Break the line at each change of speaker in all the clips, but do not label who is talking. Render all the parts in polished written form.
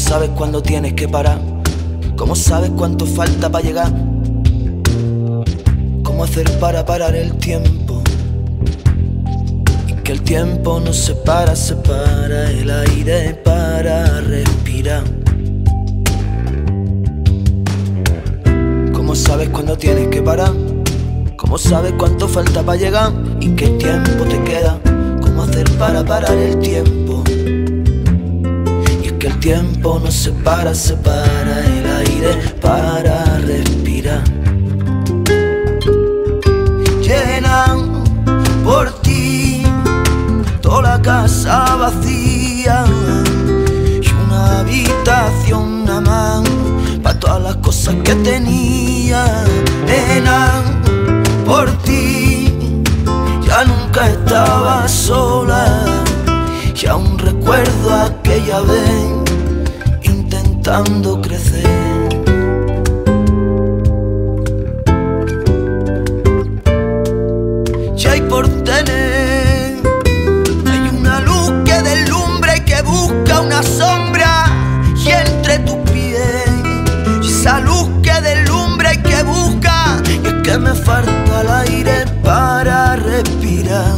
sabes cuándo tienes que parar? ¿Cómo sabes cuánto falta para llegar? ¿Cómo hacer para parar el tiempo? Y que el tiempo no se para el aire para respirar. ¿Cómo sabes cuándo tienes que parar? ¿Cómo sabes cuánto falta para llegar? ¿Y qué tiempo te queda? ¿Cómo hacer para parar el tiempo? Y es que el tiempo no se para el aire para respirar. Llenan por ti toda la casa vacía y una habitación nada más para todas las cosas que tenía. Llenan por ti, ya nunca estaba sola y aún recuerdo aquella vez intentando crecer. Y hay por tener, hay una luz que deslumbra y que busca una sombra y entre tus pies, y esa luz que deslumbra y que busca, y es que me falta el aire para respirar.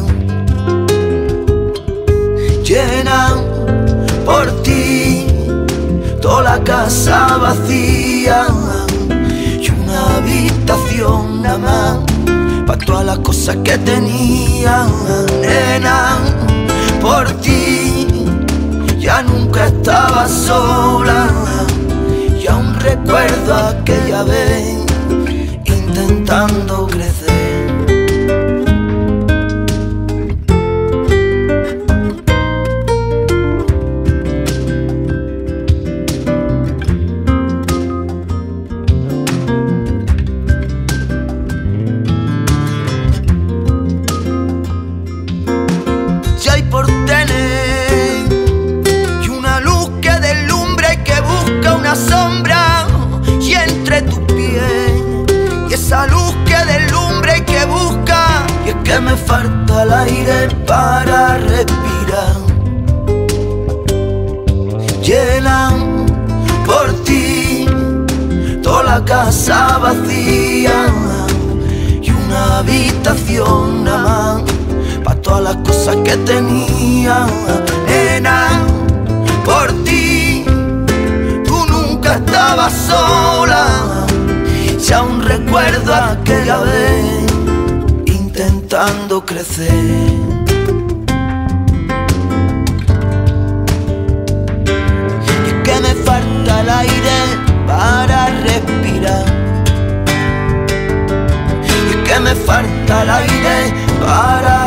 Llenan por ti toda la casa vacía y una habitación nada más para todas las cosas que tenía. Nena, por ti ya nunca estaba sola y aún recuerdo aquella vez intentando crecer. Y hay por tener y una luz que deslumbra y que busca una sombra y entre tus pies, y esa luz que deslumbra y que busca, y es que me falta el aire para respirar. Llenan por ti toda la casa vacía y una habitación nada más para todas las cosas que tenía. Nena, por ti tú nunca estabas sola y aún recuerdo aquella vez intentando crecer. Y es que me falta el aire para respirar. Y es que me falta el aire para